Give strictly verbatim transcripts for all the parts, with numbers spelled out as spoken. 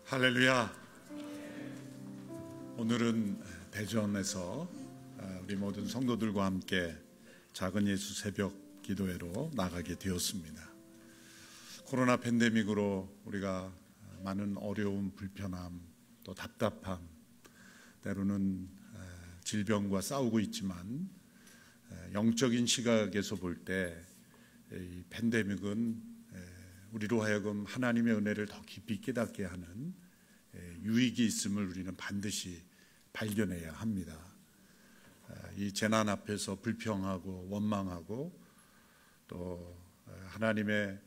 할렐루야. 오늘은 대전에서 우리 모든 성도들과 함께 작은 예수 새벽 기도회로 나가게 되었습니다. 코로나 팬데믹으로 우리가 많은 어려움, 불편함, 또 답답함, 때로는 질병과 싸우고 있지만 영적인 시각에서 볼 때 이 팬데믹은 우리로 하여금 하나님의 은혜를 더 깊이 깨닫게 하는 유익이 있음을 우리는 반드시 발견해야 합니다. 이 재난 앞에서 불평하고 원망하고 또 하나님의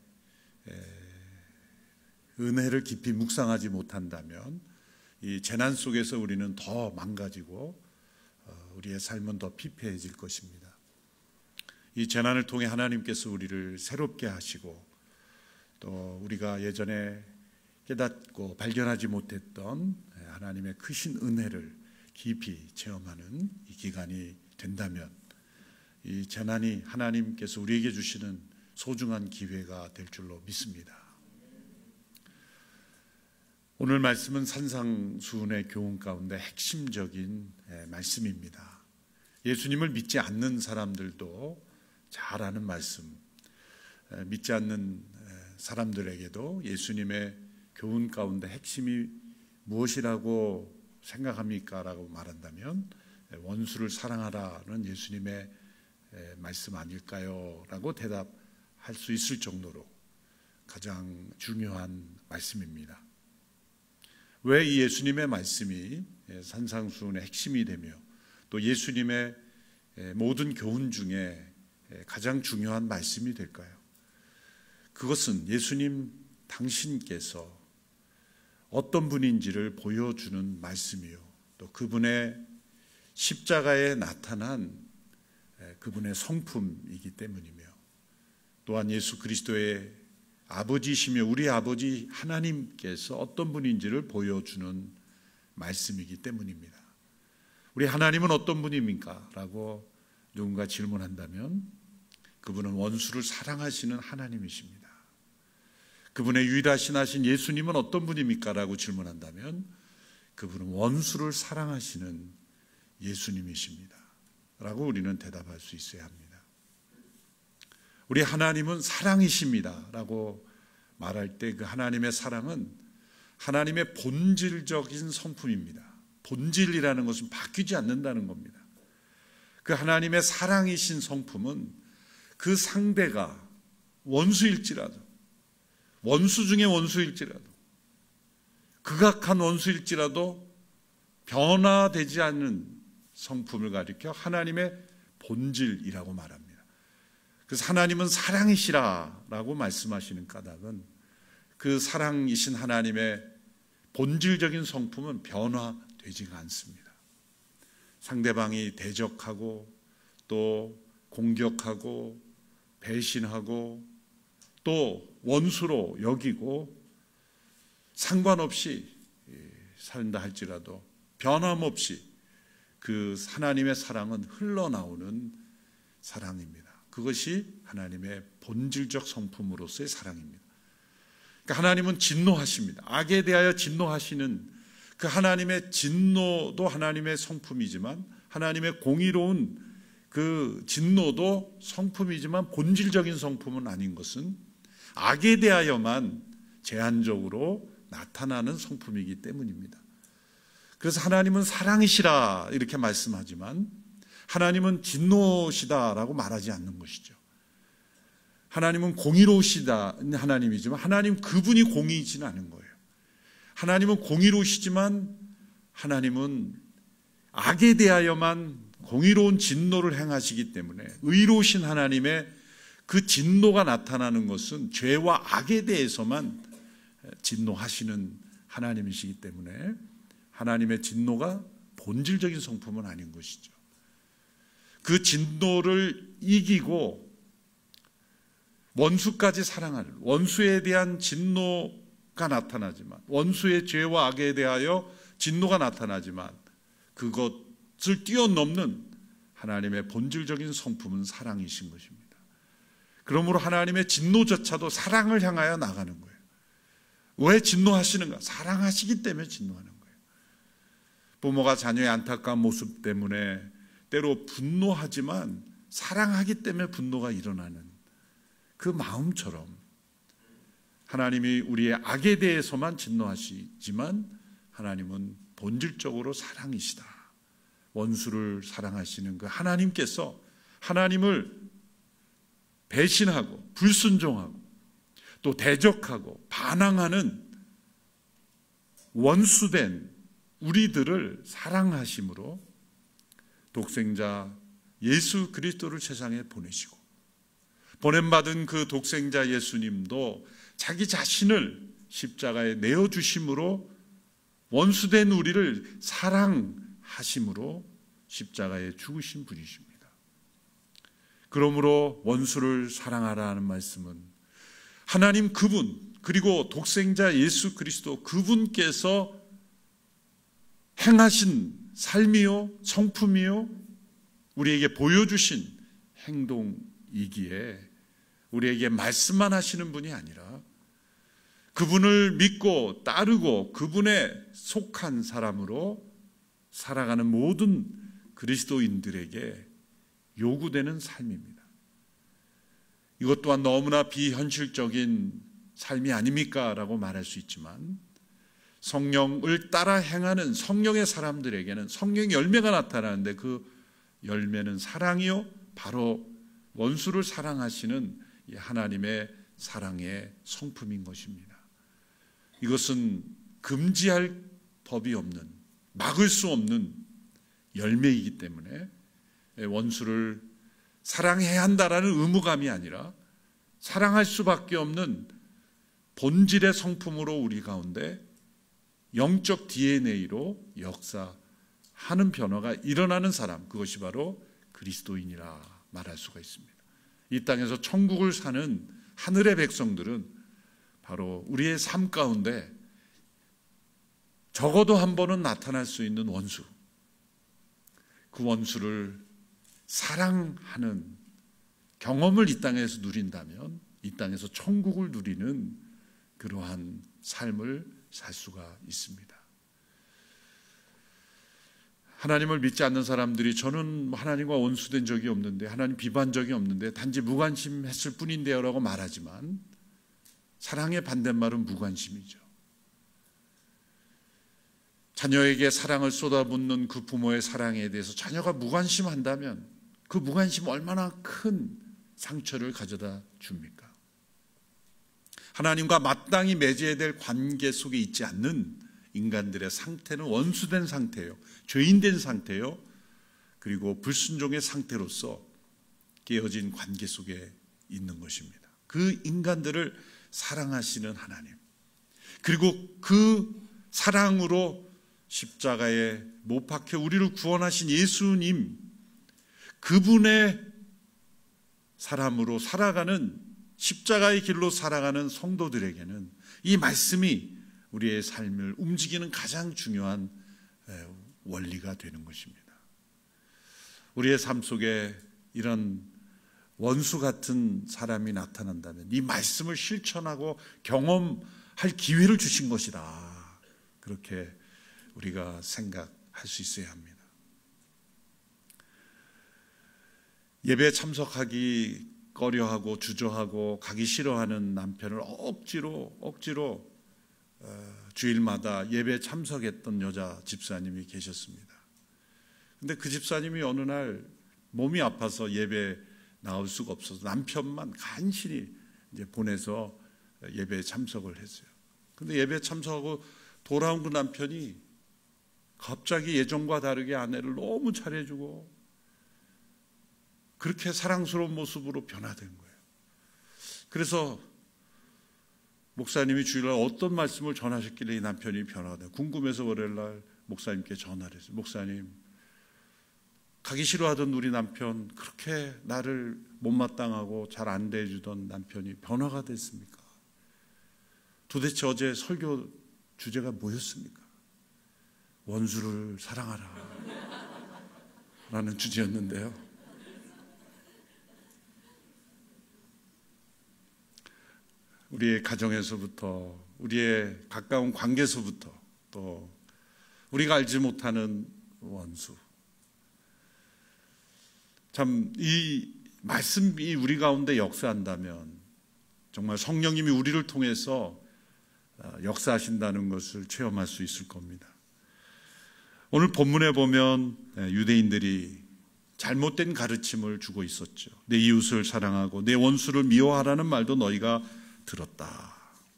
은혜를 깊이 묵상하지 못한다면 이 재난 속에서 우리는 더 망가지고 우리의 삶은 더 피폐해질 것입니다. 이 재난을 통해 하나님께서 우리를 새롭게 하시고 또 우리가 예전에 깨닫고 발견하지 못했던 하나님의 크신 은혜를 깊이 체험하는 이 기간이 된다면 이 재난이 하나님께서 우리에게 주시는 소중한 기회가 될 줄로 믿습니다. 오늘 말씀은 산상수훈의 교훈 가운데 핵심적인 말씀입니다. 예수님을 믿지 않는 사람들도 잘 아는 말씀, 믿지 않는 사람들에게도 예수님의 교훈 가운데 핵심이 무엇이라고 생각합니까? 라고 말한다면 원수를 사랑하라는 예수님의 말씀 아닐까요? 라고 대답할 수 있을 정도로 가장 중요한 말씀입니다. 왜 이 예수님의 말씀이 산상수훈의 핵심이 되며 또 예수님의 모든 교훈 중에 가장 중요한 말씀이 될까요? 그것은 예수님 당신께서 어떤 분인지를 보여주는 말씀이요, 또 그분의 십자가에 나타난 그분의 성품이기 때문이며, 또한 예수 그리스도의 아버지시며 우리 아버지 하나님께서 어떤 분인지를 보여주는 말씀이기 때문입니다. 우리 하나님은 어떤 분입니까? 라고 누군가 질문한다면 그분은 원수를 사랑하시는 하나님이십니다. 그분의 유일하신 하신 예수님은 어떤 분입니까? 라고 질문한다면 그분은 원수를 사랑하시는 예수님이십니다. 라고 우리는 대답할 수 있어야 합니다. 우리 하나님은 사랑이십니다. 라고 말할 때 그 하나님의 사랑은 하나님의 본질적인 성품입니다. 본질이라는 것은 바뀌지 않는다는 겁니다. 그 하나님의 사랑이신 성품은 그 상대가 원수일지라도, 원수 중에 원수일지라도, 극악한 원수일지라도 변화되지 않는 성품을 가리켜 하나님의 본질이라고 말합니다. 그래서 하나님은 사랑이시라라고 말씀하시는 까닭은 그 사랑이신 하나님의 본질적인 성품은 변화되지가 않습니다. 상대방이 대적하고 또 공격하고 배신하고 또 원수로 여기고 상관없이 산다 할지라도 변함없이 그 하나님의 사랑은 흘러나오는 사랑입니다. 그것이 하나님의 본질적 성품으로서의 사랑입니다. 그러니까 하나님은 진노하십니다. 악에 대하여 진노하시는 그 하나님의 진노도 하나님의 성품이지만 하나님의 공의로운 그 진노도 성품이지만 본질적인 성품은 아닌 것은 악에 대하여만 제한적으로 나타나는 성품이기 때문입니다. 그래서 하나님은 사랑이시라 이렇게 말씀하지만 하나님은 진노시다라고 말하지 않는 것이죠. 하나님은 공의로우시다 하나님이지만 하나님 그분이 공의이지는 않은 거예요. 하나님은 공의로우시지만 하나님은 악에 대하여만 공의로운 진노를 행하시기 때문에 의로우신 하나님의 그 진노가 나타나는 것은 죄와 악에 대해서만 진노하시는 하나님이시기 때문에 하나님의 진노가 본질적인 성품은 아닌 것이죠. 그 진노를 이기고 원수까지 사랑할, 원수에 대한 진노가 나타나지만, 원수의 죄와 악에 대하여 진노가 나타나지만 그것을 뛰어넘는 하나님의 본질적인 성품은 사랑이신 것입니다. 그러므로 하나님의 진노조차도 사랑을 향하여 나가는 거예요. 왜 진노하시는가? 사랑하시기 때문에 진노하는 거예요. 부모가 자녀의 안타까운 모습 때문에 때로 분노하지만 사랑하기 때문에 분노가 일어나는 그 마음처럼 하나님이 우리의 악에 대해서만 진노하시지만 하나님은 본질적으로 사랑이시다. 원수를 사랑하시는 그 하나님께서 하나님을 배신하고 불순종하고 또 대적하고 반항하는 원수된 우리들을 사랑하심으로 독생자 예수 그리스도를 세상에 보내시고 보냄받은 그 독생자 예수님도 자기 자신을 십자가에 내어주심으로 원수된 우리를 사랑하심으로 십자가에 죽으신 분이십니다. 그러므로 원수를 사랑하라는 말씀은 하나님 그분 그리고 독생자 예수 그리스도 그분께서 행하신 삶이요 성품이요 우리에게 보여주신 행동이기에 우리에게 말씀만 하시는 분이 아니라 그분을 믿고 따르고 그분에 속한 사람으로 살아가는 모든 그리스도인들에게 요구되는 삶입니다. 이것 또한 너무나 비현실적인 삶이 아닙니까? 라고 말할 수 있지만 성령을 따라 행하는 성령의 사람들에게는 성령의 열매가 나타나는데 그 열매는 사랑이요 바로 원수를 사랑하시는 하나님의 사랑의 성품인 것입니다. 이것은 금지할 법이 없는 막을 수 없는 열매이기 때문에 원수를 사랑해야 한다라는 의무감이 아니라 사랑할 수밖에 없는 본질의 성품으로 우리 가운데 영적 디엔에이로 역사하는 변화가 일어나는 사람, 그것이 바로 그리스도인이라 말할 수가 있습니다. 이 땅에서 천국을 사는 하늘의 백성들은 바로 우리의 삶 가운데 적어도 한 번은 나타날 수 있는 원수, 그 원수를 사랑하는 경험을 이 땅에서 누린다면 이 땅에서 천국을 누리는 그러한 삶을 살 수가 있습니다. 하나님을 믿지 않는 사람들이 저는 하나님과 원수된 적이 없는데 하나님 비반 적이 없는데 단지 무관심했을 뿐인데요 라고 말하지만 사랑의 반대말은 무관심이죠. 자녀에게 사랑을 쏟아붓는 그 부모의 사랑에 대해서 자녀가 무관심한다면 그 무관심 얼마나 큰 상처를 가져다 줍니까? 하나님과 마땅히 맺어야 될 관계 속에 있지 않는 인간들의 상태는 원수된 상태예요. 죄인된 상태예요. 그리고 불순종의 상태로서 깨어진 관계 속에 있는 것입니다. 그 인간들을 사랑하시는 하나님, 그리고 그 사랑으로 십자가에 못 박혀 우리를 구원하신 예수님, 그분의 사람으로 살아가는 십자가의 길로 살아가는 성도들에게는 이 말씀이 우리의 삶을 움직이는 가장 중요한 원리가 되는 것입니다. 우리의 삶 속에 이런 원수 같은 사람이 나타난다면 이 말씀을 실천하고 경험할 기회를 주신 것이다. 그렇게 우리가 생각할 수 있어야 합니다. 예배에 참석하기 꺼려하고 주저하고 가기 싫어하는 남편을 억지로 억지로 주일마다 예배에 참석했던 여자 집사님이 계셨습니다. 근데 그 집사님이 어느 날 몸이 아파서 예배에 나올 수가 없어서 남편만 간신히 이제 보내서 예배에 참석을 했어요. 근데 예배에 참석하고 돌아온 그 남편이 갑자기 예전과 다르게 아내를 너무 잘해주고 그렇게 사랑스러운 모습으로 변화된 거예요. 그래서 목사님이 주일날 어떤 말씀을 전하셨길래 이 남편이 변화가 궁금해서 월요일날 목사님께 전화를 했어요. 목사님, 가기 싫어하던 우리 남편, 그렇게 나를 못마땅하고 잘 안 대해주던 남편이 변화가 됐습니까? 도대체 어제 설교 주제가 뭐였습니까? 원수를 사랑하라 라는 주제였는데요. 우리의 가정에서부터 우리의 가까운 관계에서부터 또 우리가 알지 못하는 원수. 참 이 말씀이 우리 가운데 역사한다면 정말 성령님이 우리를 통해서 역사하신다는 것을 체험할 수 있을 겁니다. 오늘 본문에 보면 유대인들이 잘못된 가르침을 주고 있었죠. 내 이웃을 사랑하고 내 원수를 미워하라는 말도 너희가 들었다.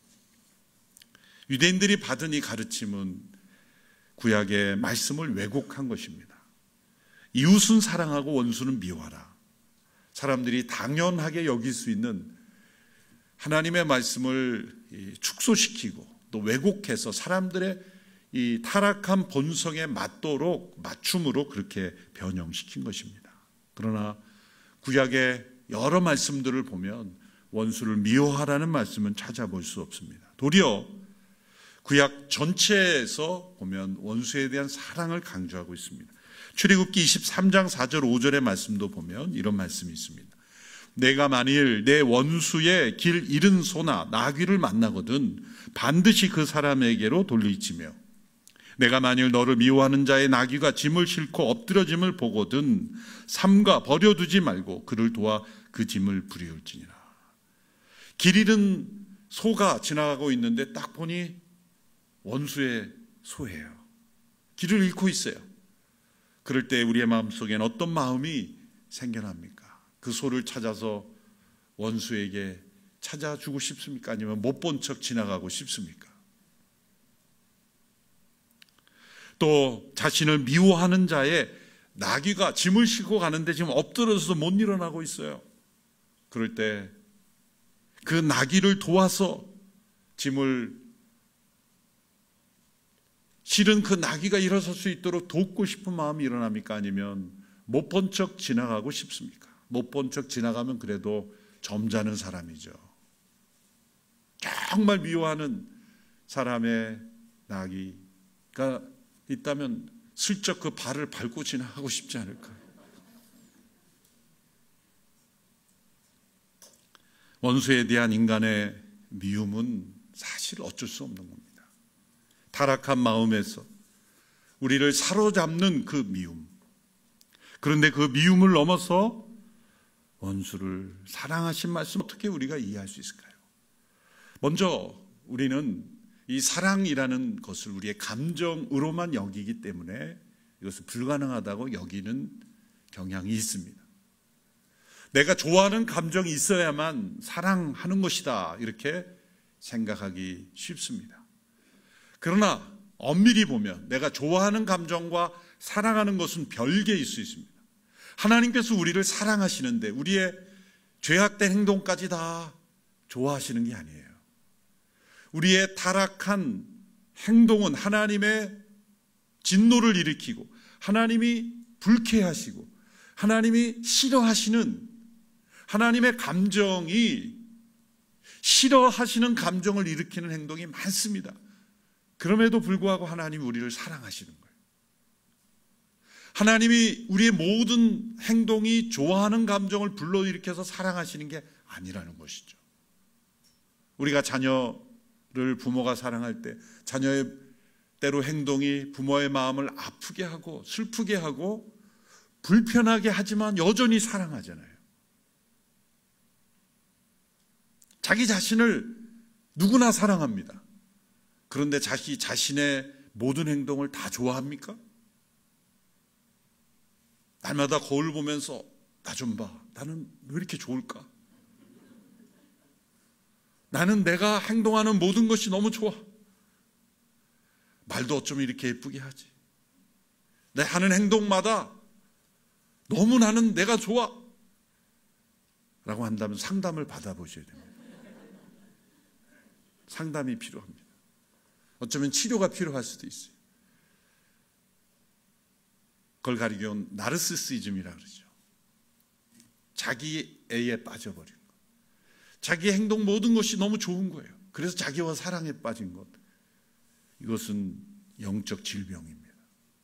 유대인들이 받은 이 가르침은 구약의 말씀을 왜곡한 것입니다. 이웃은 사랑하고 원수는 미워하라. 사람들이 당연하게 여길 수 있는 하나님의 말씀을 축소시키고 또 왜곡해서 사람들의 이 타락한 본성에 맞도록 맞춤으로 그렇게 변형시킨 것입니다. 그러나 구약의 여러 말씀들을 보면 원수를 미워하라는 말씀은 찾아볼 수 없습니다. 도리어 구약 전체에서 보면 원수에 대한 사랑을 강조하고 있습니다. 출애굽기 이십삼 장 사 절 오 절의 말씀도 보면 이런 말씀이 있습니다. 내가 만일 내 원수의 길 잃은 소나 나귀를 만나거든 반드시 그 사람에게로 돌리치며 내가 만일 너를 미워하는 자의 나귀가 짐을 싣고 엎드러짐을 보거든 삼가 버려두지 말고 그를 도와 그 짐을 부리울지니라. 길 잃은 소가 지나가고 있는데 딱 보니 원수의 소예요. 길을 잃고 있어요. 그럴 때 우리의 마음속엔 어떤 마음이 생겨납니까? 그 소를 찾아서 원수에게 찾아주고 싶습니까? 아니면 못 본 척 지나가고 싶습니까? 또 자신을 미워하는 자의 나귀가 짐을 싣고 가는데 지금 엎드려서 못 일어나고 있어요. 그럴 때 그 나귀를 도와서 짐을 실은 그 나귀가 일어설 수 있도록 돕고 싶은 마음이 일어납니까? 아니면 못 본 척 지나가고 싶습니까? 못 본 척 지나가면 그래도 점잖은 사람이죠. 정말 미워하는 사람의 나귀가 있다면 슬쩍 그 발을 밟고 지나가고 싶지 않을까? 원수에 대한 인간의 미움은 사실 어쩔 수 없는 겁니다. 타락한 마음에서 우리를 사로잡는 그 미움. 그런데 그 미움을 넘어서 원수를 사랑하신 말씀 어떻게 우리가 이해할 수 있을까요? 먼저 우리는 이 사랑이라는 것을 우리의 감정으로만 여기기 때문에 이것을 불가능하다고 여기는 경향이 있습니다. 내가 좋아하는 감정이 있어야만 사랑하는 것이다 이렇게 생각하기 쉽습니다. 그러나 엄밀히 보면 내가 좋아하는 감정과 사랑하는 것은 별개일 수 있습니다. 하나님께서 우리를 사랑하시는데 우리의 죄악된 행동까지 다 좋아하시는 게 아니에요. 우리의 타락한 행동은 하나님의 진노를 일으키고 하나님이 불쾌하시고 하나님이 싫어하시는 하나님의 감정이 싫어하시는 감정을 일으키는 행동이 많습니다. 그럼에도 불구하고 하나님이 우리를 사랑하시는 거예요. 하나님이 우리의 모든 행동이 좋아하는 감정을 불러일으켜서 사랑하시는 게 아니라는 것이죠. 우리가 자녀를 부모가 사랑할 때 자녀의 때로 행동이 부모의 마음을 아프게 하고 슬프게 하고 불편하게 하지만 여전히 사랑하잖아요. 자기 자신을 누구나 사랑합니다. 그런데 자기 자신의 모든 행동을 다 좋아합니까? 날마다 거울 보면서 나 좀 봐. 나는 왜 이렇게 좋을까? 나는 내가 행동하는 모든 것이 너무 좋아. 말도 어쩌면 이렇게 예쁘게 하지. 내 하는 행동마다 너무 나는 내가 좋아. 라고 한다면 상담을 받아보셔야 됩니다. 상담이 필요합니다. 어쩌면 치료가 필요할 수도 있어요. 그걸 가리켜 나르시시즘이라고 그러죠. 자기 애에 빠져버린 것. 자기 행동 모든 것이 너무 좋은 거예요. 그래서 자기와 사랑에 빠진 것. 이것은 영적 질병입니다.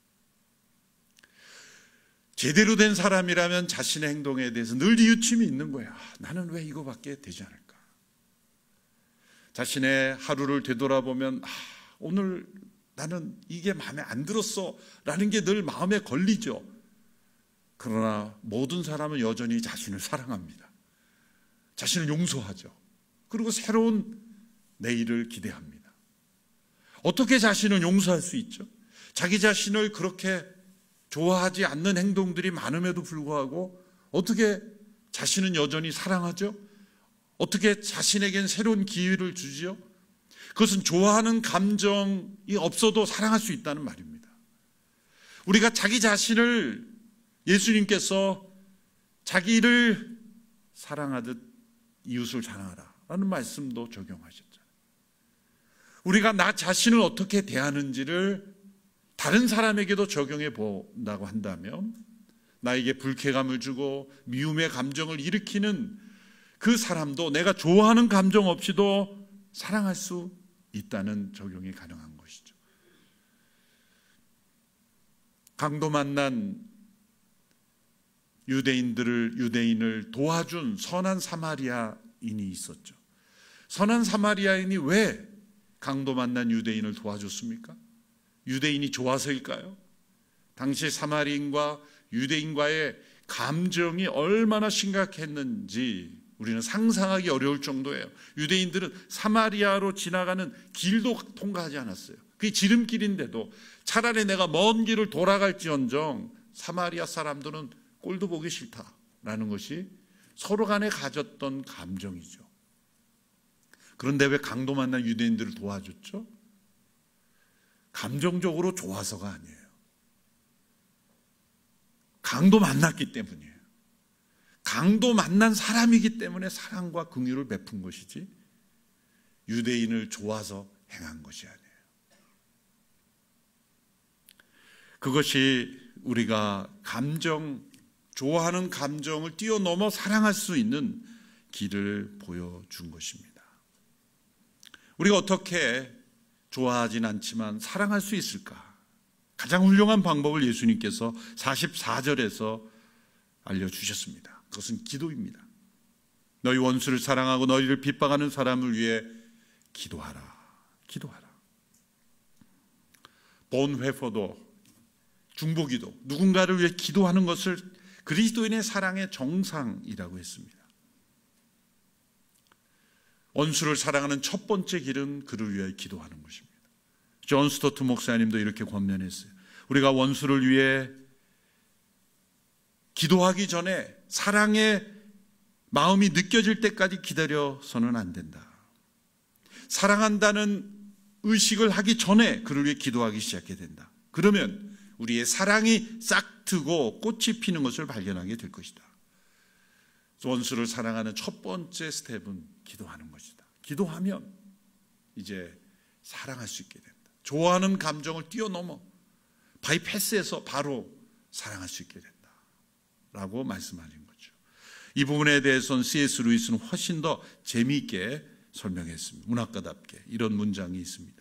제대로 된 사람이라면 자신의 행동에 대해서 늘 뉘우침이 있는 거예요. 아, 나는 왜 이거밖에 되지 않을까? 자신의 하루를 되돌아보면 아, 오늘 나는 이게 마음에 안 들었어 라는 게 늘 마음에 걸리죠. 그러나 모든 사람은 여전히 자신을 사랑합니다. 자신을 용서하죠. 그리고 새로운 내일을 기대합니다. 어떻게 자신을 용서할 수 있죠? 자기 자신을 그렇게 좋아하지 않는 행동들이 많음에도 불구하고 어떻게 자신은 여전히 사랑하죠? 어떻게 자신에겐 새로운 기회를 주지요? 그것은 좋아하는 감정이 없어도 사랑할 수 있다는 말입니다. 우리가 자기 자신을 예수님께서 자기를 사랑하듯 이웃을 사랑하라 라는 말씀도 적용하셨잖아요. 우리가 나 자신을 어떻게 대하는지를 다른 사람에게도 적용해 본다고 한다면 나에게 불쾌감을 주고 미움의 감정을 일으키는 그 사람도 내가 좋아하는 감정 없이도 사랑할 수 있다는 적용이 가능한 것이죠. 강도 만난 유대인들을 유대인을 도와준 선한 사마리아인이 있었죠. 선한 사마리아인이 왜 강도 만난 유대인을 도와줬습니까? 유대인이 좋아서일까요? 당시 사마리인과 유대인과의 감정이 얼마나 심각했는지 우리는 상상하기 어려울 정도예요. 유대인들은 사마리아로 지나가는 길도 통과하지 않았어요. 그게 지름길인데도 차라리 내가 먼 길을 돌아갈지언정 사마리아 사람들은 꼴도 보기 싫다라는 것이 서로 간에 가졌던 감정이죠. 그런데 왜 강도 만난 유대인들을 도와줬죠? 감정적으로 좋아서가 아니에요. 강도 만났기 때문이에요. 강도 만난 사람이기 때문에 사랑과 긍휼을 베푼 것이지 유대인을 좋아서 행한 것이 아니에요. 그것이 우리가 감정, 좋아하는 감정을 뛰어넘어 사랑할 수 있는 길을 보여준 것입니다. 우리가 어떻게 좋아하진 않지만 사랑할 수 있을까? 가장 훌륭한 방법을 예수님께서 사십사 절에서 알려주셨습니다. 그것은 기도입니다. 너희 원수를 사랑하고 너희를 핍박하는 사람을 위해 기도하라. 기도하라. 본회포도 중보기도, 누군가를 위해 기도하는 것을 그리스도인의 사랑의 정상이라고 했습니다. 원수를 사랑하는 첫 번째 길은 그를 위해 기도하는 것입니다. 존 스토트 목사님도 이렇게 권면했어요. 우리가 원수를 위해 기도하기 전에 사랑의 마음이 느껴질 때까지 기다려서는 안 된다. 사랑한다는 의식을 하기 전에 그를 위해 기도하기 시작해야 된다. 그러면 우리의 사랑이 싹트고 꽃이 피는 것을 발견하게 될 것이다. 원수를 사랑하는 첫 번째 스텝은 기도하는 것이다. 기도하면 이제 사랑할 수 있게 된다. 좋아하는 감정을 뛰어넘어 바이패스해서 바로 사랑할 수 있게 된다 라고 말씀하는 거죠. 이 부분에 대해서는 씨 에스 루이스는 훨씬 더 재미있게 설명했습니다. 문학가답게 이런 문장이 있습니다.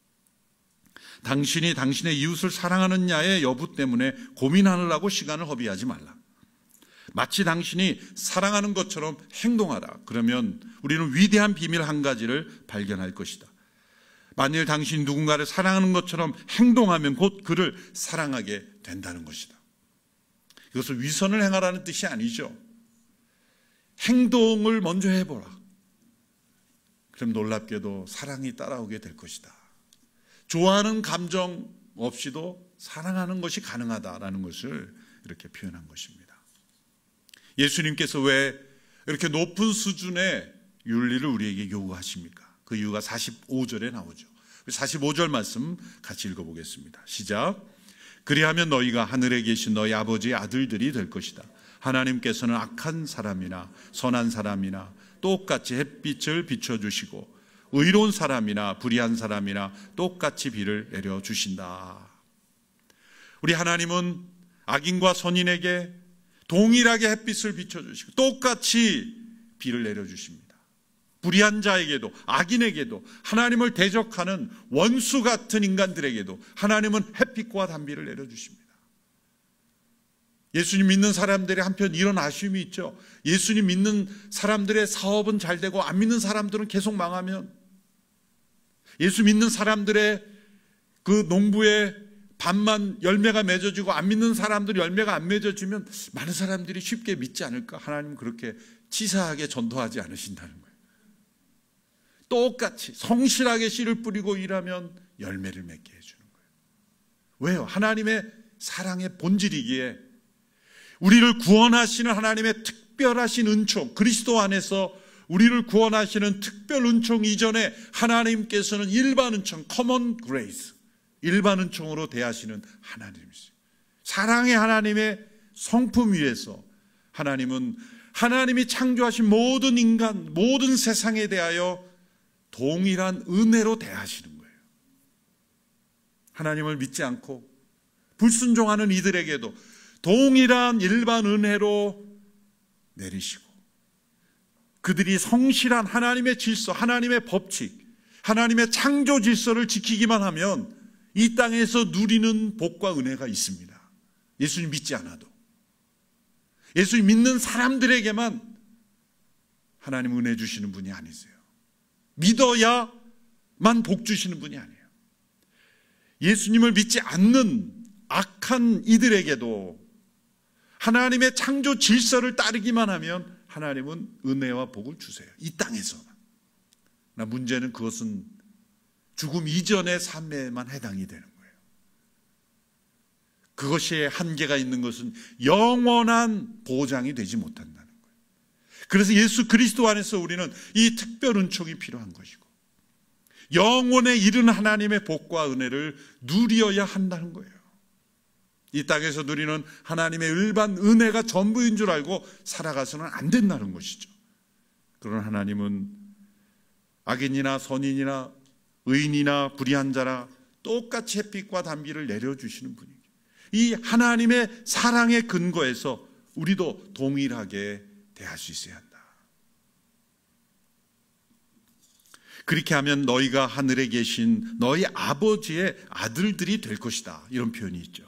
당신이 당신의 이웃을 사랑하느냐의 여부 때문에 고민하느라고 시간을 허비하지 말라. 마치 당신이 사랑하는 것처럼 행동하라. 그러면 우리는 위대한 비밀 한 가지를 발견할 것이다. 만일 당신이 누군가를 사랑하는 것처럼 행동하면 곧 그를 사랑하게 된다는 것이다. 이것은 위선을 행하라는 뜻이 아니죠. 행동을 먼저 해보라. 그럼 놀랍게도 사랑이 따라오게 될 것이다. 좋아하는 감정 없이도 사랑하는 것이 가능하다라는 것을 이렇게 표현한 것입니다. 예수님께서 왜 이렇게 높은 수준의 윤리를 우리에게 요구하십니까? 그 이유가 사십오 절에 나오죠. 사십오 절 말씀 같이 읽어보겠습니다. 시작. 그리하면 너희가 하늘에 계신 너희 아버지의 아들들이 될 것이다. 하나님께서는 악한 사람이나 선한 사람이나 똑같이 햇빛을 비춰주시고 의로운 사람이나 불의한 사람이나 똑같이 비를 내려주신다. 우리 하나님은 악인과 선인에게 동일하게 햇빛을 비춰주시고 똑같이 비를 내려주십니다. 불의한 자에게도 악인에게도 하나님을 대적하는 원수 같은 인간들에게도 하나님은 햇빛과 단비를 내려주십니다. 예수님 믿는 사람들이 한편 이런 아쉬움이 있죠. 예수님 믿는 사람들의 사업은 잘 되고 안 믿는 사람들은 계속 망하면 예수 믿는 사람들의 그 농부의 반만 열매가 맺어지고 안 믿는 사람들 열매가 안 맺어지면 많은 사람들이 쉽게 믿지 않을까? 하나님은 그렇게 치사하게 전도하지 않으신다는 거예요. 똑같이 성실하게 씨를 뿌리고 일하면 열매를 맺게 해주는 거예요. 왜요? 하나님의 사랑의 본질이기에 우리를 구원하시는 하나님의 특별하신 은총, 그리스도 안에서 우리를 구원하시는 특별 은총 이전에 하나님께서는 일반 은총, common grace, 일반 은총으로 대하시는 하나님이세요. 사랑의 하나님의 성품 위에서 하나님은 하나님이 창조하신 모든 인간, 모든 세상에 대하여 동일한 은혜로 대하시는 거예요. 하나님을 믿지 않고 불순종하는 이들에게도 동일한 일반 은혜로 내리시고, 그들이 성실한 하나님의 질서, 하나님의 법칙, 하나님의 창조 질서를 지키기만 하면 이 땅에서 누리는 복과 은혜가 있습니다. 예수님 믿지 않아도, 예수님 믿는 사람들에게만 하나님 은혜 주시는 분이 아니세요. 믿어야만 복 주시는 분이 아니에요. 예수님을 믿지 않는 악한 이들에게도 하나님의 창조 질서를 따르기만 하면 하나님은 은혜와 복을 주세요. 이 땅에서만. 나 문제는 그것은 죽음 이전의 삶에만 해당이 되는 거예요. 그것이 한계가 있는 것은 영원한 보장이 되지 못한다는 거예요. 그래서 예수 그리스도 안에서 우리는 이 특별 은총이 필요한 것이고, 영원에 이른 하나님의 복과 은혜를 누려야 한다는 거예요. 이 땅에서 누리는 하나님의 일반 은혜가 전부인 줄 알고 살아가서는 안 된다는 것이죠. 그런 하나님은 악인이나 선인이나 의인이나 불의한 자라 똑같이 햇빛과 단비를 내려주시는 분이에요. 이 하나님의 사랑의 근거에서 우리도 동일하게 대할 수 있어야 한다. 그렇게 하면 너희가 하늘에 계신 너희 아버지의 아들들이 될 것이다, 이런 표현이 있죠.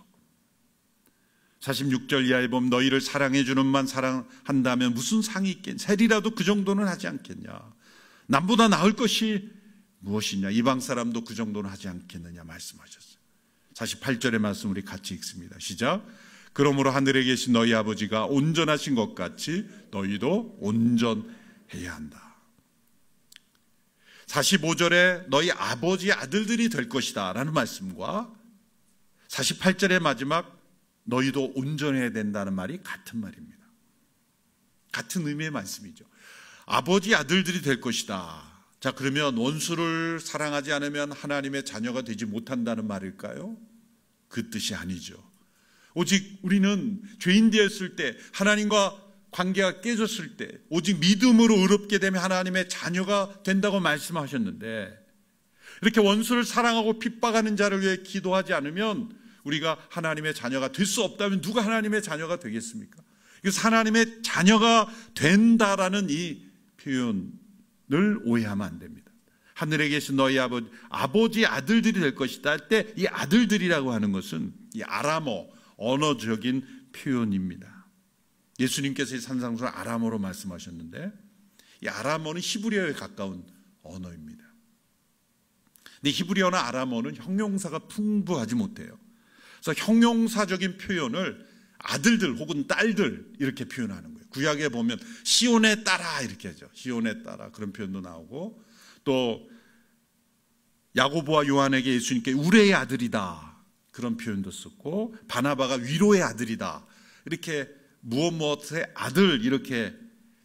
사십육 절 이하에 보면 너희를 사랑해 주는만 사랑한다면 무슨 상이 있겠냐, 셀이라도 그 정도는 하지 않겠냐, 남보다 나을 것이 무엇이냐, 이방 사람도 그 정도는 하지 않겠느냐 말씀하셨어요. 사십팔 절의 말씀 우리 같이 읽습니다. 시작. 그러므로 하늘에 계신 너희 아버지가 온전하신 것 같이 너희도 온전해야 한다. 사십오 절에 너희 아버지의 아들들이 될 것이다 라는 말씀과 사십팔 절의 마지막 너희도 온전해야 된다는 말이 같은 말입니다. 같은 의미의 말씀이죠. 아버지 아들들이 될 것이다. 자, 그러면 원수를 사랑하지 않으면 하나님의 자녀가 되지 못한다는 말일까요? 그 뜻이 아니죠. 오직 우리는 죄인 되었을 때, 하나님과 관계가 깨졌을 때 오직 믿음으로 의롭게 되면 하나님의 자녀가 된다고 말씀하셨는데, 이렇게 원수를 사랑하고 핍박하는 자를 위해 기도하지 않으면 우리가 하나님의 자녀가 될 수 없다면 누가 하나님의 자녀가 되겠습니까? 그래서 하나님의 자녀가 된다라는 이 표현을 오해하면 안 됩니다. 하늘에 계신 너희 아버지, 아버지 아들들이 될 것이다 할 때 이 아들들이라고 하는 것은 이 아람어, 언어적인 표현입니다. 예수님께서 이 산상수를 아람어로 말씀하셨는데, 이 아람어는 히브리어에 가까운 언어입니다. 근데 히브리어나 아람어는 형용사가 풍부하지 못해요. 그래서 형용사적인 표현을 아들들 혹은 딸들 이렇게 표현하는 거예요. 구약에 보면 시온에 따라 이렇게 하죠. 시온에 따라 그런 표현도 나오고, 또 야고보와 요한에게 예수님께 우레의 아들이다 그런 표현도 썼고, 바나바가 위로의 아들이다 이렇게 무엇 무엇의 아들 이렇게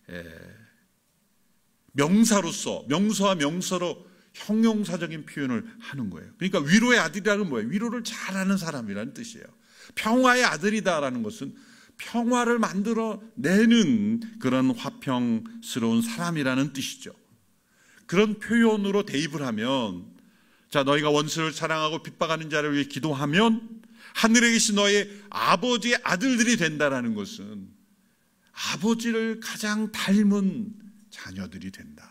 명사로서, 명사와 명사로 형용사적인 표현을 하는 거예요. 그러니까 위로의 아들이라는 뭐예요? 위로를 잘하는 사람이라는 뜻이에요. 평화의 아들이다라는 것은 평화를 만들어내는 그런 화평스러운 사람이라는 뜻이죠. 그런 표현으로 대입을 하면, 자, 너희가 원수를 사랑하고 핍박하는 자를 위해 기도하면 하늘에 계신 너희 아버지의 아들들이 된다라는 것은 아버지를 가장 닮은 자녀들이 된다.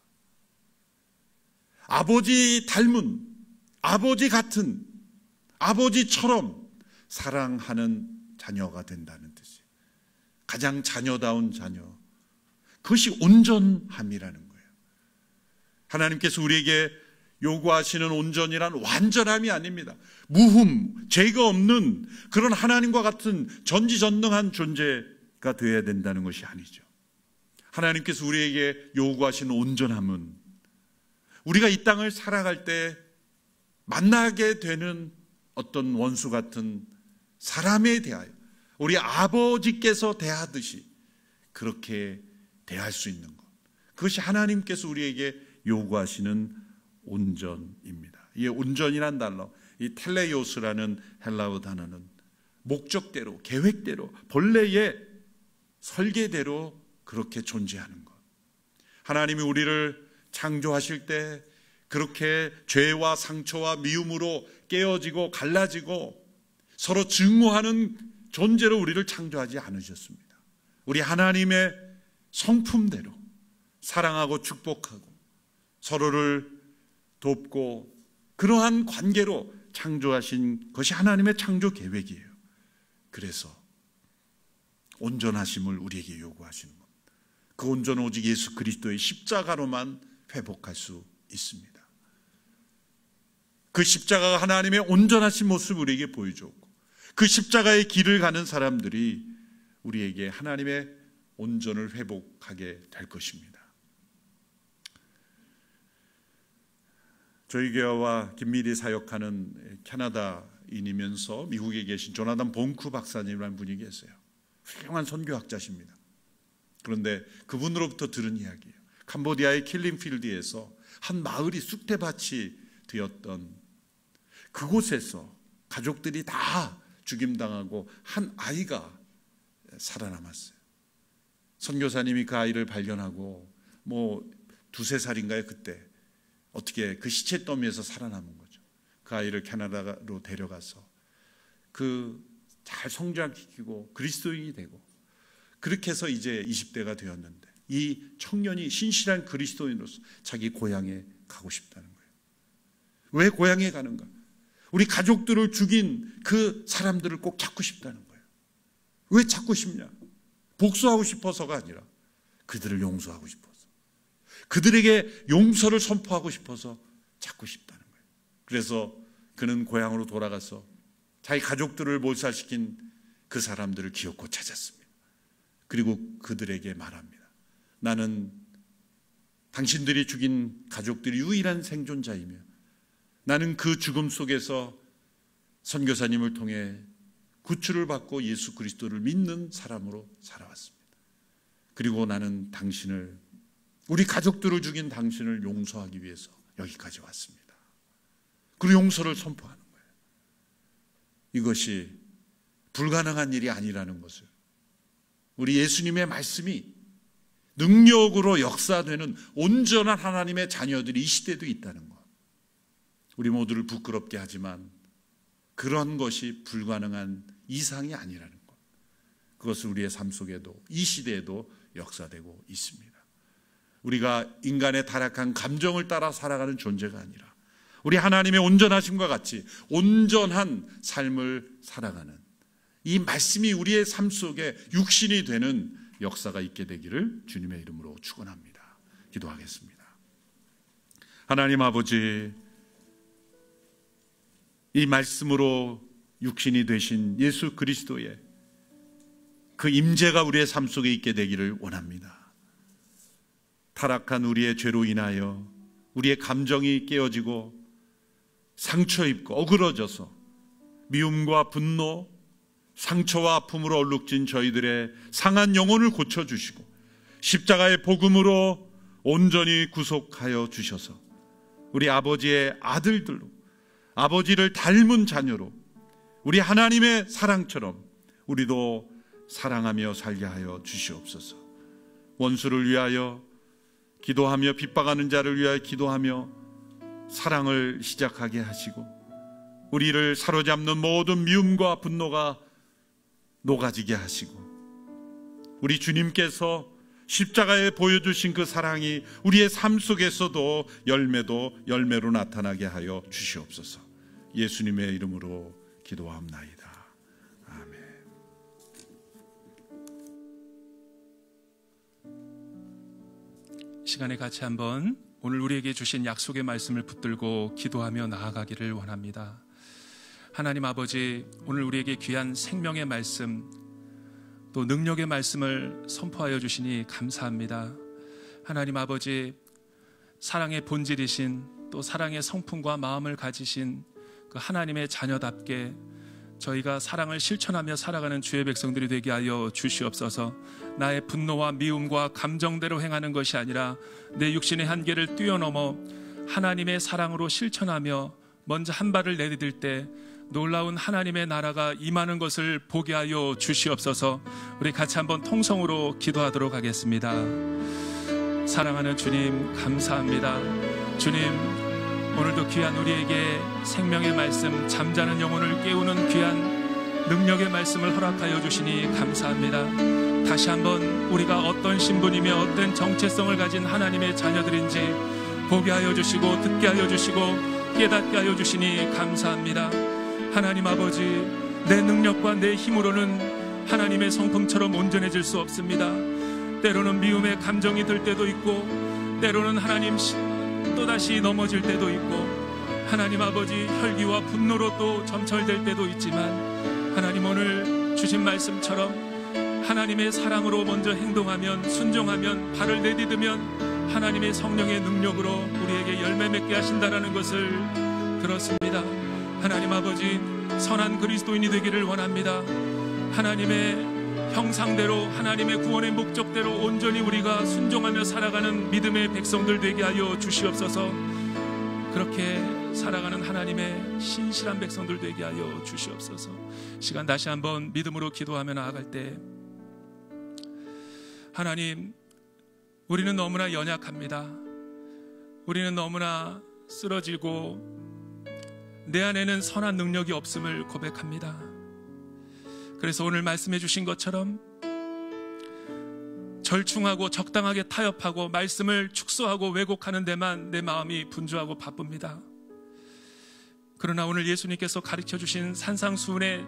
아버지 닮은, 아버지 같은, 아버지처럼 사랑하는 자녀가 된다는 뜻이에요. 가장 자녀다운 자녀, 그것이 온전함이라는 거예요. 하나님께서 우리에게 요구하시는 온전이란 완전함이 아닙니다. 무흠, 죄가 없는 그런 하나님과 같은 전지전능한 존재가 되어야 된다는 것이 아니죠. 하나님께서 우리에게 요구하시는 온전함은 우리가 이 땅을 살아갈 때 만나게 되는 어떤 원수 같은 사람에 대하여 우리 아버지께서 대하듯이 그렇게 대할 수 있는 것, 그것이 하나님께서 우리에게 요구하시는 온전입니다. 이 온전이란 단어, 이 텔레요스라는 헬라어 단어는 목적대로, 계획대로, 본래의 설계대로 그렇게 존재하는 것. 하나님이 우리를 창조하실 때 그렇게 죄와 상처와 미움으로 깨어지고 갈라지고 서로 증오하는 존재로 우리를 창조하지 않으셨습니다. 우리 하나님의 성품대로 사랑하고 축복하고 서로를 돕고 그러한 관계로 창조하신 것이 하나님의 창조 계획이에요. 그래서 온전하심을 우리에게 요구하시는 것, 그 온전은 오직 예수 그리스도의 십자가로만 회복할 수 있습니다. 그 십자가가 하나님의 온전하신 모습을 우리에게 보여줬고 그 십자가의 길을 가는 사람들이 우리에게 하나님의 온전을 회복하게 될 것입니다. 저희 교회와 긴밀히 사역하는 캐나다인이면서 미국에 계신 조나단 봉쿠 박사님이라는 분이 계세요. 훌륭한 선교학자십니다. 그런데 그분으로부터 들은 이야기예요. 캄보디아의 킬링필드에서 한 마을이 쑥대밭이 되었던 그곳에서 가족들이 다 죽임당하고 한 아이가 살아남았어요. 선교사님이 그 아이를 발견하고 뭐 두세 살인가요? 그때 어떻게 그 시체 더미에서 살아남은 거죠. 그 아이를 캐나다로 데려가서 그 잘 성장시키고 그리스도인이 되고 그렇게 해서 이제 이십 대가 되었는데 이 청년이 신실한 그리스도인으로서 자기 고향에 가고 싶다는 거예요. 왜 고향에 가는가? 우리 가족들을 죽인 그 사람들을 꼭 찾고 싶다는 거예요. 왜 찾고 싶냐? 복수하고 싶어서가 아니라 그들을 용서하고 싶어서, 그들에게 용서를 선포하고 싶어서 찾고 싶다는 거예요. 그래서 그는 고향으로 돌아가서 자기 가족들을 몰살시킨 그 사람들을 기어코 찾았습니다. 그리고 그들에게 말합니다. 나는 당신들이 죽인 가족들이 유일한 생존자이며 나는 그 죽음 속에서 선교사님을 통해 구출을 받고 예수 그리스도를 믿는 사람으로 살아왔습니다. 그리고 나는 당신을, 우리 가족들을 죽인 당신을 용서하기 위해서 여기까지 왔습니다. 그리고 용서를 선포하는 거예요. 이것이 불가능한 일이 아니라는 것을, 우리 예수님의 말씀이 능력으로 역사되는 온전한 하나님의 자녀들이 이 시대도 있다는 것, 우리 모두를 부끄럽게 하지만 그런 것이 불가능한 이상이 아니라는 것, 그것을 우리의 삶 속에도 이 시대에도 역사되고 있습니다. 우리가 인간의 타락한 감정을 따라 살아가는 존재가 아니라 우리 하나님의 온전하심과 같이 온전한 삶을 살아가는 이 말씀이 우리의 삶 속에 육신이 되는 역사가 있게 되기를 주님의 이름으로 축원합니다. 기도하겠습니다. 하나님 아버지, 이 말씀으로 육신이 되신 예수 그리스도의 그 임재가 우리의 삶 속에 있게 되기를 원합니다. 타락한 우리의 죄로 인하여 우리의 감정이 깨어지고 상처 입고 어그러져서 미움과 분노, 상처와 아픔으로 얼룩진 저희들의 상한 영혼을 고쳐주시고 십자가의 복음으로 온전히 구속하여 주셔서 우리 아버지의 아들들로, 아버지를 닮은 자녀로 우리 하나님의 사랑처럼 우리도 사랑하며 살게 하여 주시옵소서. 원수를 위하여 기도하며 핍박하는 자를 위하여 기도하며 사랑을 시작하게 하시고 우리를 사로잡는 모든 미움과 분노가 녹아지게 하시고 우리 주님께서 십자가에 보여주신 그 사랑이 우리의 삶 속에서도 열매도 열매로 나타나게 하여 주시옵소서. 예수님의 이름으로 기도합나이다. 아멘. 시간에 같이 한번 오늘 우리에게 주신 약속의 말씀을 붙들고 기도하며 나아가기를 원합니다. 하나님 아버지, 오늘 우리에게 귀한 생명의 말씀, 또 능력의 말씀을 선포하여 주시니 감사합니다. 하나님 아버지, 사랑의 본질이신, 또 사랑의 성품과 마음을 가지신 그 하나님의 자녀답게 저희가 사랑을 실천하며 살아가는 주의 백성들이 되게 하여 주시옵소서. 나의 분노와 미움과 감정대로 행하는 것이 아니라 내 육신의 한계를 뛰어넘어 하나님의 사랑으로 실천하며 먼저 한 발을 내디딜 때 놀라운 하나님의 나라가 임하는 것을 보게 하여 주시옵소서. 우리 같이 한번 통성으로 기도하도록 하겠습니다. 사랑하는 주님, 감사합니다. 주님, 오늘도 귀한 우리에게 생명의 말씀, 잠자는 영혼을 깨우는 귀한 능력의 말씀을 허락하여 주시니 감사합니다. 다시 한번 우리가 어떤 신분이며 어떤 정체성을 가진 하나님의 자녀들인지 보게 하여 주시고 듣게 하여 주시고 깨닫게 하여 주시니 감사합니다. 하나님 아버지, 내 능력과 내 힘으로는 하나님의 성품처럼 온전해질 수 없습니다. 때로는 미움의 감정이 들 때도 있고, 때로는 하나님 또다시 넘어질 때도 있고, 하나님 아버지 혈기와 분노로 또 점철될 때도 있지만, 하나님 오늘 주신 말씀처럼 하나님의 사랑으로 먼저 행동하면, 순종하면, 발을 내디디면 하나님의 성령의 능력으로 우리에게 열매 맺게 하신다라는 것을 들었습니다. 하나님 아버지, 선한 그리스도인이 되기를 원합니다. 하나님의 형상대로, 하나님의 구원의 목적대로 온전히 우리가 순종하며 살아가는 믿음의 백성들 되게 하여 주시옵소서. 그렇게 살아가는 하나님의 신실한 백성들 되게 하여 주시옵소서. 시간 다시 한번 믿음으로 기도하며 나아갈 때, 하나님, 우리는 너무나 연약합니다. 우리는 너무나 쓰러지고 내 안에는 선한 능력이 없음을 고백합니다. 그래서 오늘 말씀해 주신 것처럼 절충하고 적당하게 타협하고 말씀을 축소하고 왜곡하는 데만 내 마음이 분주하고 바쁩니다. 그러나 오늘 예수님께서 가르쳐 주신 산상수훈의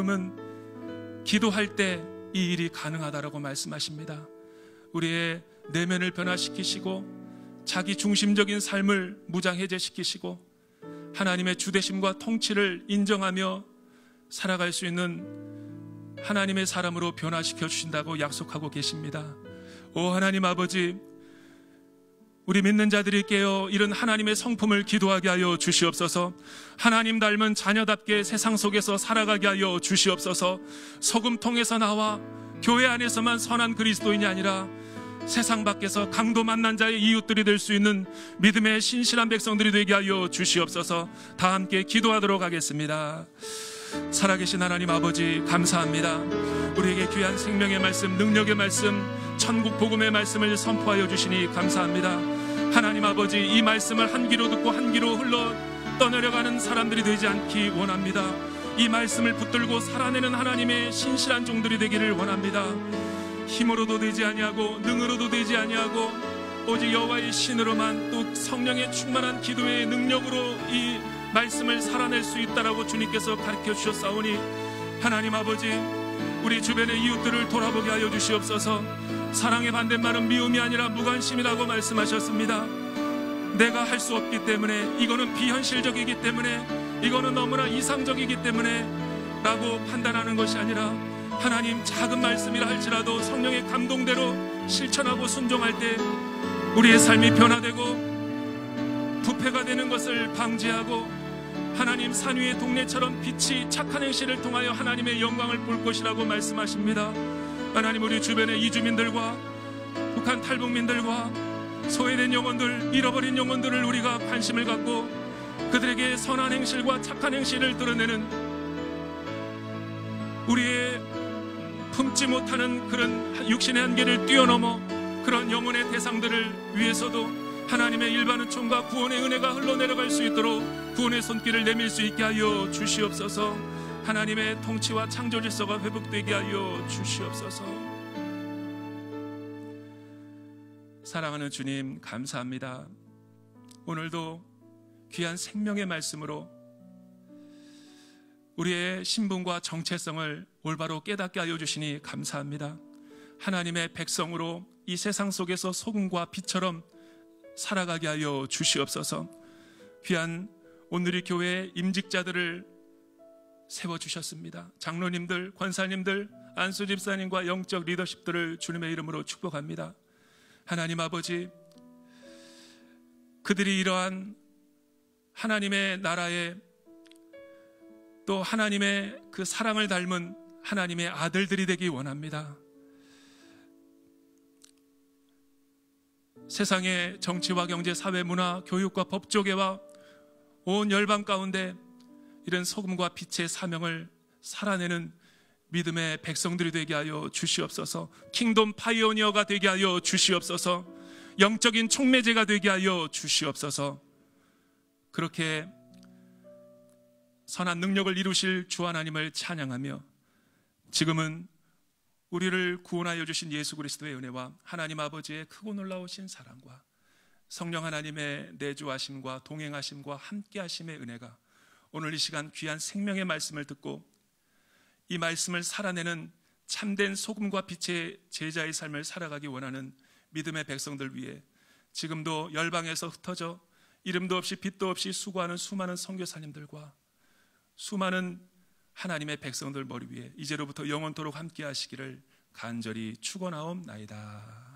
복음은 기도할 때 이 일이 가능하다라고 말씀하십니다. 우리의 내면을 변화시키시고 자기 중심적인 삶을 무장해제시키시고 하나님의 주대심과 통치를 인정하며 살아갈 수 있는 하나님의 사람으로 변화시켜 주신다고 약속하고 계십니다. 오 하나님 아버지, 우리 믿는 자들이 깨어 이런 하나님의 성품을 기도하게 하여 주시옵소서. 하나님 닮은 자녀답게 세상 속에서 살아가게 하여 주시옵소서. 소금통에서 나와 교회 안에서만 선한 그리스도인이 아니라 세상 밖에서 강도 만난 자의 이웃들이 될 수 있는 믿음의 신실한 백성들이 되게 하여 주시옵소서. 다 함께 기도하도록 하겠습니다. 살아계신 하나님 아버지, 감사합니다. 우리에게 귀한 생명의 말씀, 능력의 말씀, 천국 복음의 말씀을 선포하여 주시니 감사합니다. 하나님 아버지, 이 말씀을 한 귀로 듣고 한 귀로 흘러 떠내려가는 사람들이 되지 않기 원합니다. 이 말씀을 붙들고 살아내는 하나님의 신실한 종들이 되기를 원합니다. 힘으로도 되지 아니하고 능으로도 되지 아니하고 오직 여호와의 신으로만, 또 성령의 충만한 기도의 능력으로 이 말씀을 살아낼 수 있다라고 주님께서 가르쳐 주셨사오니, 하나님 아버지, 우리 주변의 이웃들을 돌아보게 하여 주시옵소서. 사랑의 반대말은 미움이 아니라 무관심이라고 말씀하셨습니다. 내가 할 수 없기 때문에, 이거는 비현실적이기 때문에, 이거는 너무나 이상적이기 때문에 라고 판단하는 것이 아니라, 하나님 작은 말씀이라 할지라도 성령의 감동대로 실천하고 순종할 때 우리의 삶이 변화되고 부패가 되는 것을 방지하고, 하나님 산 위의 동네처럼 빛이 착한 행실을 통하여 하나님의 영광을 볼 것이라고 말씀하십니다. 하나님, 우리 주변의 이주민들과 북한 탈북민들과 소외된 영혼들, 잃어버린 영혼들을 우리가 관심을 갖고 그들에게 선한 행실과 착한 행실을 드러내는, 우리의 품지 못하는 그런 육신의 한계를 뛰어넘어 그런 영혼의 대상들을 위해서도 하나님의 일반은총과 구원의 은혜가 흘러내려갈 수 있도록 구원의 손길을 내밀 수 있게 하여 주시옵소서. 하나님의 통치와 창조 질서가 회복되게 하여 주시옵소서. 사랑하는 주님, 감사합니다. 오늘도 귀한 생명의 말씀으로 우리의 신분과 정체성을 올바로 깨닫게 하여 주시니 감사합니다. 하나님의 백성으로 이 세상 속에서 소금과 빛처럼 살아가게 하여 주시옵소서. 귀한 오늘의 교회 임직자들을 세워주셨습니다. 장로님들, 권사님들, 안수 집사님과 영적 리더십들을 주님의 이름으로 축복합니다. 하나님 아버지, 그들이 이러한 하나님의 나라에 또 하나님의 그 사랑을 닮은 하나님의 아들들이 되기 원합니다. 세상의 정치와 경제, 사회, 문화, 교육과 법조계와 온 열방 가운데 이런 소금과 빛의 사명을 살아내는 믿음의 백성들이 되게 하여 주시옵소서. 킹덤 파이오니어가 되게 하여 주시옵소서. 영적인 촉매제가 되게 하여 주시옵소서. 그렇게 선한 능력을 이루실 주 하나님을 찬양하며 지금은 우리를 구원하여 주신 예수 그리스도의 은혜와 하나님 아버지의 크고 놀라우신 사랑과 성령 하나님의 내주하심과 동행하심과 함께하심의 은혜가 오늘 이 시간 귀한 생명의 말씀을 듣고 이 말씀을 살아내는 참된 소금과 빛의 제자의 삶을 살아가기 원하는 믿음의 백성들 위해 지금도 열방에서 흩어져 이름도 없이 빛도 없이 수고하는 수많은 선교사님들과 수많은 하나님의 백성들 머리 위에 이제로부터 영원토록 함께 하시기를 간절히 축원하옵나이다.